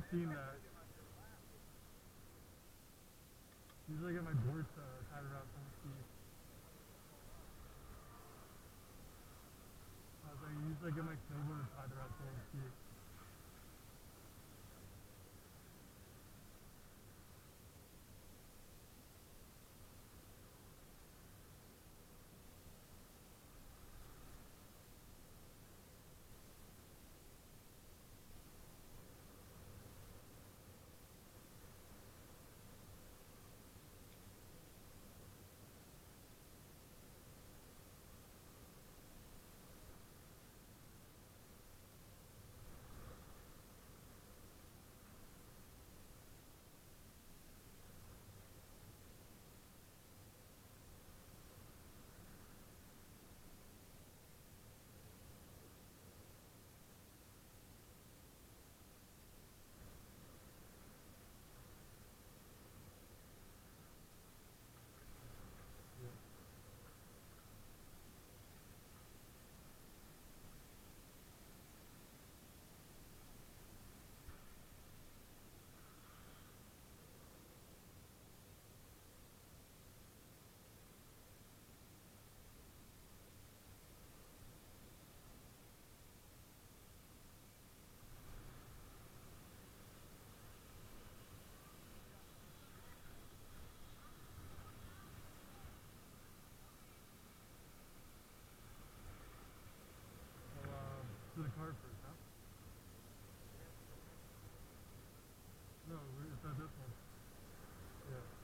seen that. Usually I get my boards tied around someone's feet. I was like, usually I get my snowboard tied around someone's feet. Well, to the car first, huh? No, it's at this one. Yeah.